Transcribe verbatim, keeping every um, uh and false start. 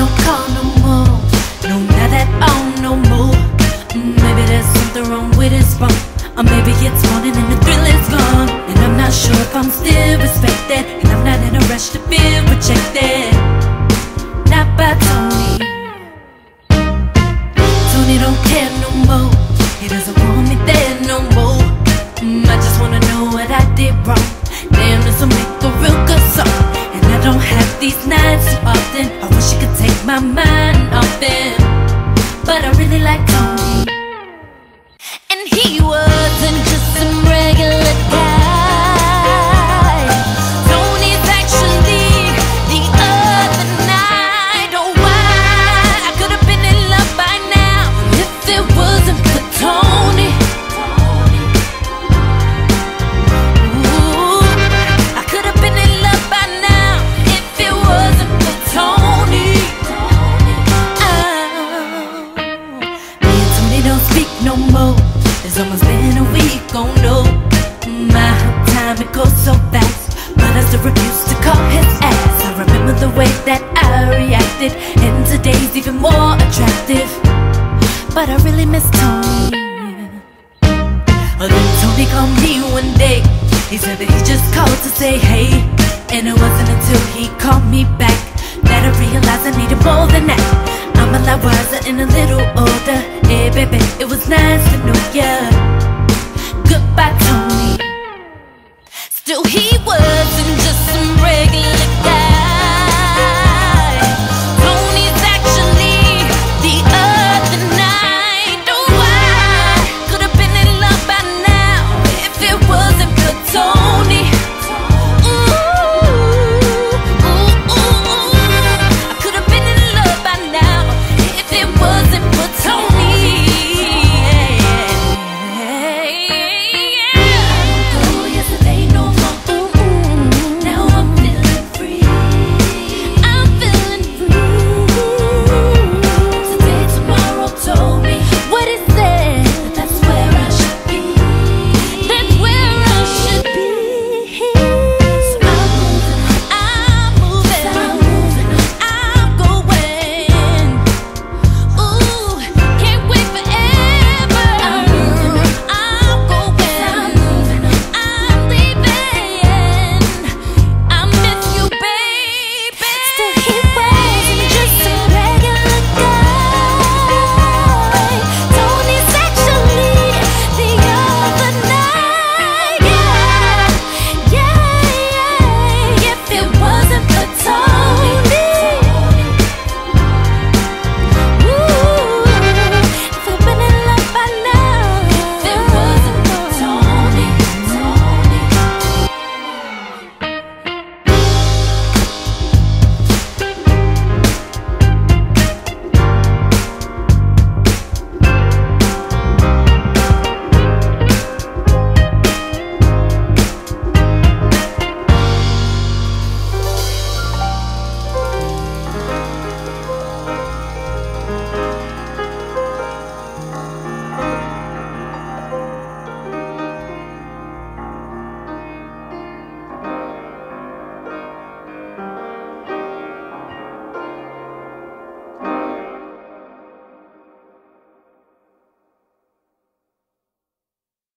don't call no more. No, not at all, no more. Mm, Maybe there's something wrong with his phone, or maybe it's morning and the thrill is gone. And I'm not sure if I'm still respected, and I'm not in a rush to feel rejected. Not by Tony. Tony don't care no more. He doesn't want me there no more. mm, I just wanna know what I did wrong. Damn, this'll make a real good song. And I don't have these nights too often. I wish you could take my mind off him, but I really like Tony. And he wasn't just some regular guy. Tony's actually the other night. Oh, why? I could have been in love by now if it wasn't for Tony. Ooh, I could have been in love by now if it wasn't for Tony. Oh, me and Tony don't speak no more. It's almost been a week, oh no. My time, it goes so fast, but I still refuse to call his ass. I remember the way that I reacted, and today's even more attractive, but I really miss Tony. Oh, then Tony called me one day. He said that he just called to say hey, and it wasn't until he called me back